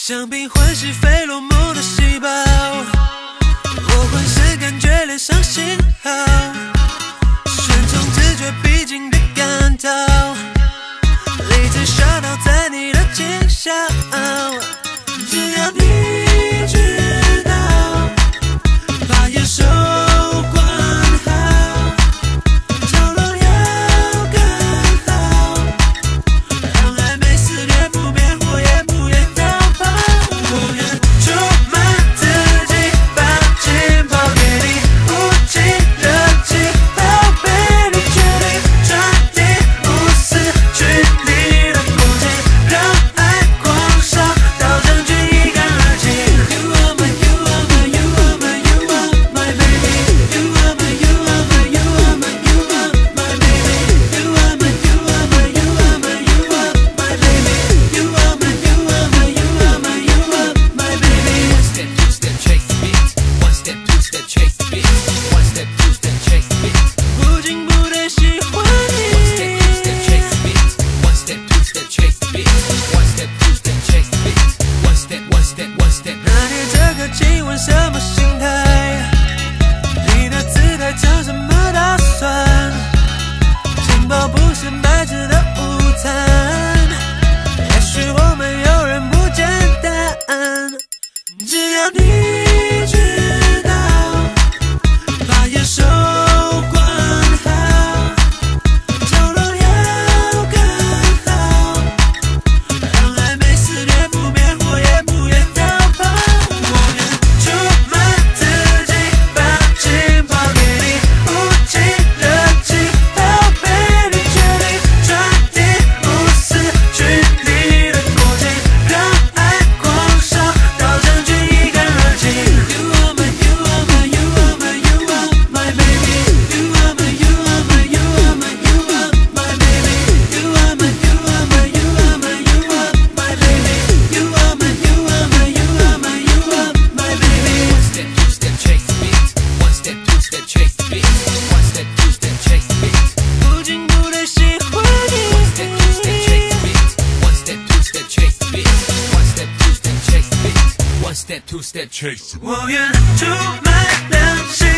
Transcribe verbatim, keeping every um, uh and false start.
像病唤醒费洛蒙的细胞，我浑身感觉连上信号，顺从直觉逼近的感到，理智shadow在你的惊笑，只要你知道，把眼手关好，角落要刚好，让暧昧肆虐不灭，火焰不愿逃跑。我愿出卖自己，把情报给你，无情热情，宝贝你决定，传递无私距离的空间，让爱狂烧到证据一干二净。You are my, you are my, you are my, you are my baby. You are my, you are my, you are my, you are my baby. You are my, you are my, you are my, you are my baby. You are my, you are my, you are my, you are my baby. One step, two step, chase the beat. One step, two step, chase the beat. One step, two step, chase the beat. 不紧不对喜欢 One step, 你。 two step, chase the beat. One step, two step, chase the beat. One step, two step, chase the beat. One step, one step, one step. 那你这个亲吻什么心态？你的姿态唱什么打算？情报不是白纸的午餐，也许我们有人不简单，只要你知道，把眼手关好，角落要刚好，让暧昧肆虐不灭，火焰不愿逃跑。我愿出卖自己，把情报给你，无情热情，宝贝你决定，传递无私距离的空间，让爱狂烧到证据一干二净。You are my, you are my, you are my, you are my baby. You are my, you are my, you are my, you are my baby. You are my, you are my, you are my, you are my baby. You are my, you are my, you are my, you are my baby. One step, two step, chase the beat. One step, two step, chase the beat. One step, two step, chase the beat. 不紧不对喜欢 One step, two step, chase the beat. One step, two step, chase the beat. One step, two step, chase the beat. One step, two step, chase the beat. 我愿出卖良心。